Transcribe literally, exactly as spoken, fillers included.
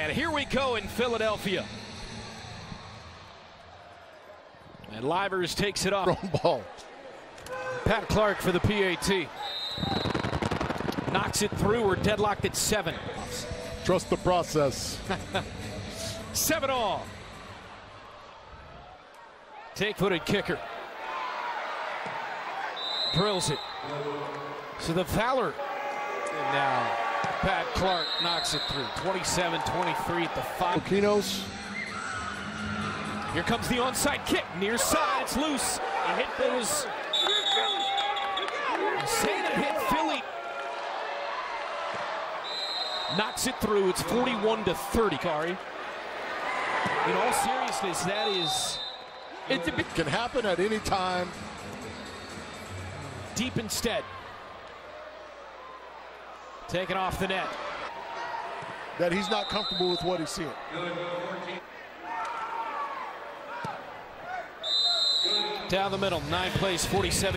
And here we go in Philadelphia. And Livers takes it off. Wrong ball. Pat Clark for the P A T. Knocks it through. We're deadlocked at seven. Trust the process. Seven all. Take-footed kicker. Drills it. So the Fowler. And now Pat Clark knocks it through. twenty-seven twenty-three at the five. Okinos. Here comes the onside kick. Near side. It's loose. It hit those. Santa hit Philly. Knocks it through. It's forty-one to thirty, Kari. In all seriousness, that is... It can happen at any time. Deep instead. Taken off the net. That he's not comfortable with what he's seeing. Down the middle, nine plays, forty-seven.